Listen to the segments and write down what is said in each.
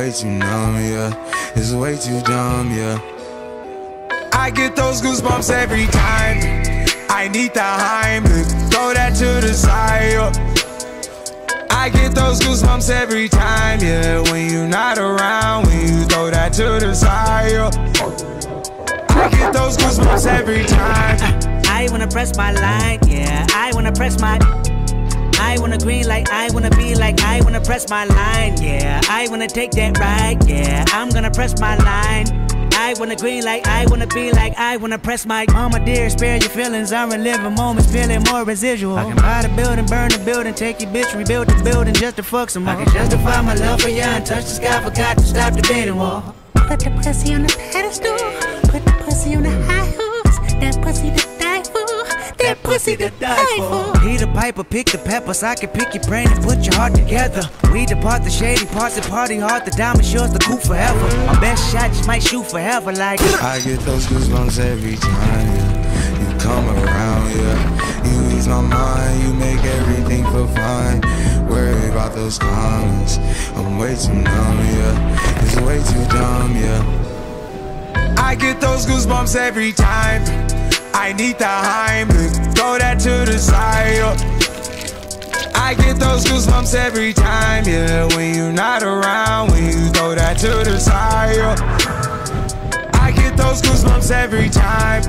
way too numb, yeah. It's way too dumb, yeah. I get those goosebumps every time I need the Heimlich, throw that to the side, yeah. I get those goosebumps every time, yeah. When you're not around, when you throw that to the side, yeah. I get those goosebumps every time. I wanna press my line, yeah. I wanna press my I wanna green like I wanna be like I wanna press my line, yeah. I wanna take that ride, yeah. I'm gonna press my line. I wanna green like I wanna be like I wanna press my mama dear, spare your feelings. I'm reliving moments, feeling more residual. I can buy the building, burn the building, take your bitch, rebuild the building just to fuck some more. I can justify my love for you and touch the sky, forgot to stop the beating wall. Put the pussy on the pedestal, put the pussy on the high horse. That pussy to die for, that pussy to die for. Peter Piper, pick the peppers, I can pick your brain and put your heart together. We depart the shady parts and party hard, the diamond shows the coup forever. My best shot just might shoot forever like I get those goosebumps every time, yeah. You come around, yeah. You ease my mind, you make everything feel fine. Worry about those comments, I'm way too numb, yeah. It's way too dumb, yeah. I get those goosebumps every time I need the Heimlich, throw that to the side, yeah. I get those goosebumps every time, yeah. When you're not around, when you throw that to the side, yeah. I get those goosebumps every time.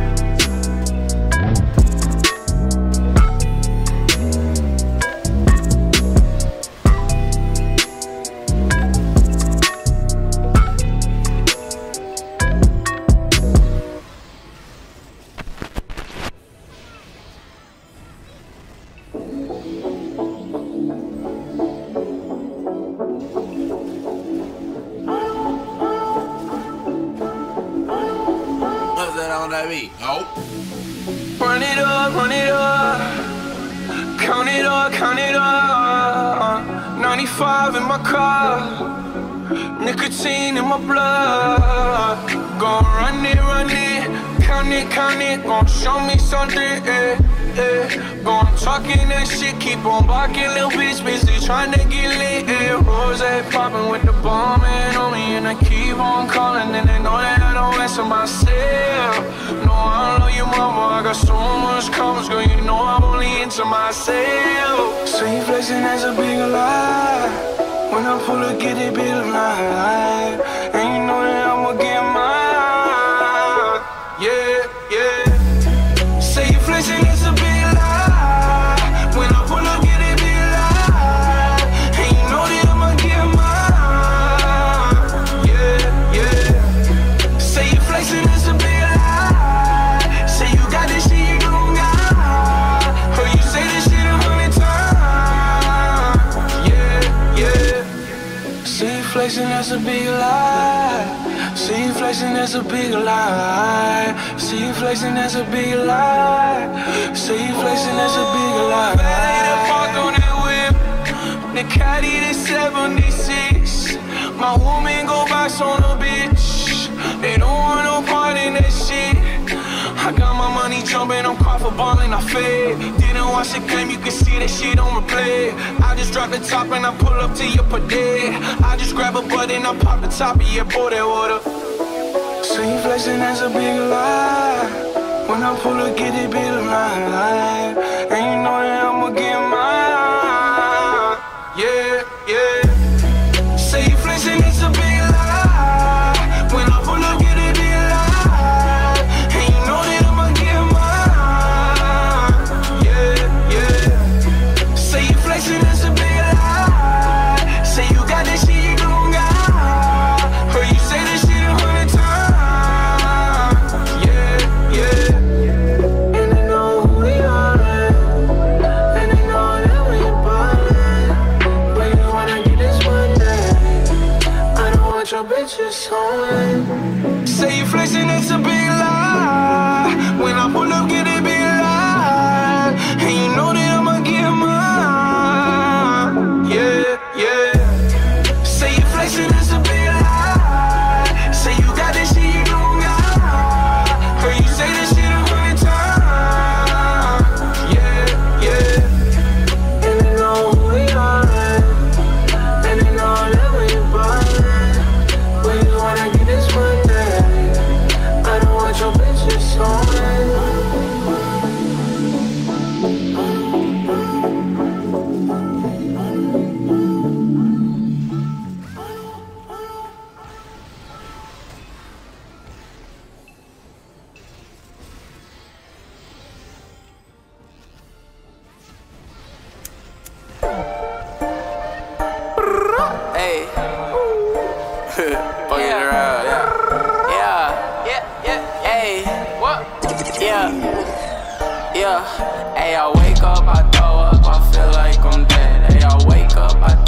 Run it up, count it up, count it up. 95 in my car, nicotine in my blood. Gon' run it, count it, gon' show me something, Gon' talking that shit, keep on barking, little bitch, busy tryna get lit, Rose poppin' with the bomb and on me, and I keep on calling, and they know that I don't answer myself. No, I love you, mama, I got so much comments, girl, you know I'm only into myself. So you flexing as a big lie, when I pull up, get it big lie, and you know that I'ma get mine, yeah. Say you flexing as a big lie, when I pull up, get it big lie, and you know that I'ma get mine, yeah. Say you flexing as a big lie, say you got this shit you don't got, heard you say this shit 100 times, yeah. Say you flexing as a big lie, see you flexing as a big lie, see you flexing as a big lie, see you flexing as a big lie. Better park on that whip, the caddy to 76. My woman go box on a bitch, they don't want no part in that shit. I got my money jumping, I'm caught for ballin', I fed. Didn't watch the game, you can see that shit on replay. I just drop the top and I pull up to your padette. I just grab a button, I pop the top of your boy that water. So you flexing as a big lie, when I pull up, get it big lie, and you know that I'ma get mine, yeah. Say you flexing as a big lie, when I pull up, get it big lie, and you know that I'ma get mine, yeah. Say you flexing as a big lie, say you got this shit you don't got, heard you say this shit 100 times, yeah. And they know who we are, and they know that we ballin'. But you wanna get this one day, I don't want your bitches home. Say you flexing, it's a big lie, when I pull up, get it big lie, and you know that I'ma get mine, yeah. Say you flexing, it's a big lie, say you got this shit you don't got, heard you say this shit 100 times, yeah. And they know who we are, and they know that we ballin'. Yeah, hey, I wake up, I throw up, I feel like I'm dead. Hey, I wake up, I